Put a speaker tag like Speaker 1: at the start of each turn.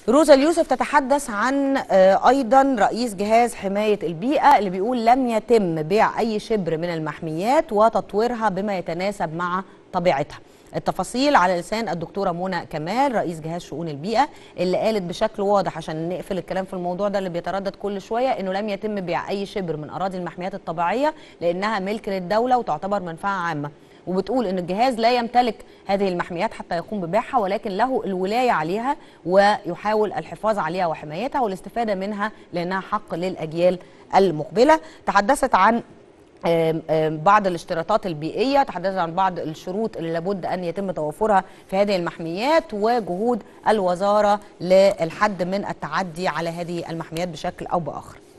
Speaker 1: روزا اليوسف تتحدث عن أيضا رئيس جهاز حماية البيئة اللي بيقول لم يتم بيع أي شبر من المحميات وتطويرها بما يتناسب مع طبيعتها. التفاصيل على لسان الدكتورة منى كمال رئيس جهاز شؤون البيئة اللي قالت بشكل واضح عشان نقفل الكلام في الموضوع ده اللي بيتردد كل شوية إنه لم يتم بيع أي شبر من أراضي المحميات الطبيعية لأنها ملك للدولة وتعتبر منفعة عامة. وبتقول ان الجهاز لا يمتلك هذه المحميات حتى يقوم ببيعها ولكن له الولايه عليها ويحاول الحفاظ عليها وحمايتها والاستفاده منها لانها حق للاجيال المقبله. تحدثت عن بعض الاشتراطات البيئيه، تحدثت عن بعض الشروط اللي لابد ان يتم توفرها في هذه المحميات وجهود الوزاره للحد من التعدي على هذه المحميات بشكل او باخر.